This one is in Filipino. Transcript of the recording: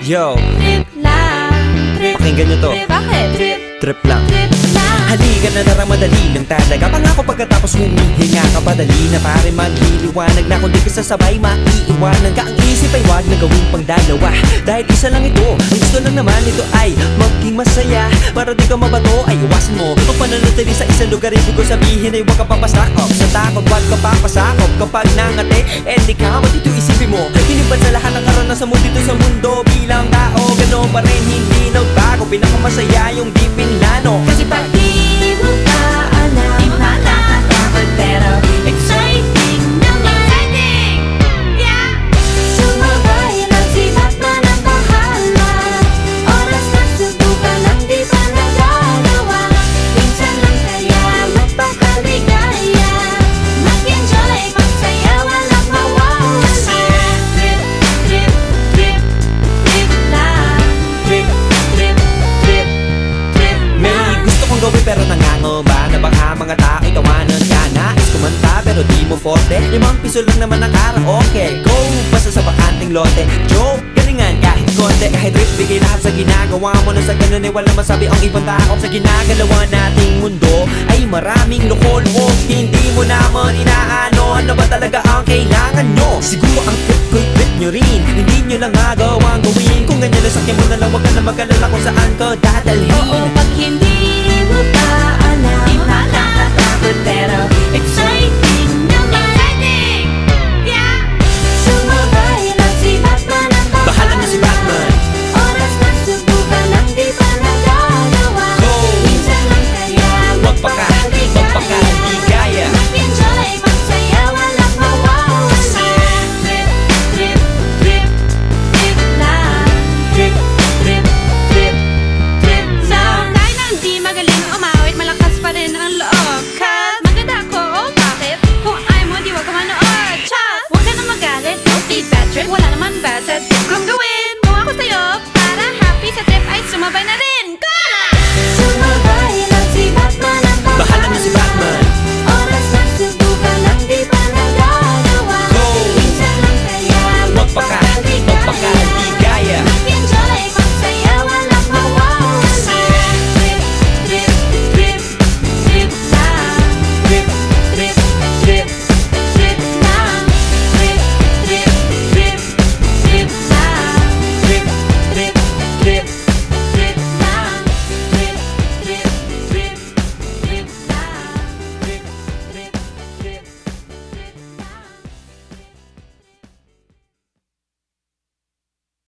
Yo, Trip lang, trip. pakinggan nyo to. Bakit? Trip lang. Trip lang. Halika na tara, madali lang talaga. Pangako pagkatapos humihinga ka, padali na pare magliliwanag na. Kung di ka sasabay, maiiwanan ka. Ang isip ay wag na gawing pangdalawa, dahil isa lang ito. Ang gusto lang naman ito ay maging masaya. Para di ka mabato ay iwasan mo ang pananatili sa isang lugar. Ibig ko sabihin ay wag ka papasakop sa takot, wag ka papasakop. Kapag nangate, di ka dito isipin mo. Hinipan sa lahat ng karanasan mo dito sa mundo. Bilang tao, gano'n pa rin hindi nagbago. Pinakamasaya yung di pinlano. Kasi pag di mo pa alam, di mo nakakatakot pero exciting naman. Exciting! Yeah! Sumabay lang si Batman ang bahala. Oras na subukan ang di pa nagagawa. Minsan lang kaya magpakaligaya. Mag-enjoy, magsaya, walang mawawala. Trip, trip, trip, trip lang. Trip, trip, trip, trip lang. May gusto kong gawin pero nangangamba na baka mga tao'y tawanan ka. Nais kumanta pero di mo forte. 5 piso lang naman ang karaoke. Go, basta sa bakanting lote. Joke, galingan kahit konti. Kahit rip, bigay lahat sa ginagawa mo. Na sa ganun ay walang masabi ang ibang tao. Sa ginagalawa nating mundo ay maraming loko-loko. Hindi mo naman inaano ano ba talaga ang kailangan nyo. Siguro ang trip ko'y trip nyo rin. Hindi nyo lang agawang gawin. Kung ganyan na sakyan mo na lang, wag ka na mag-alala kung saan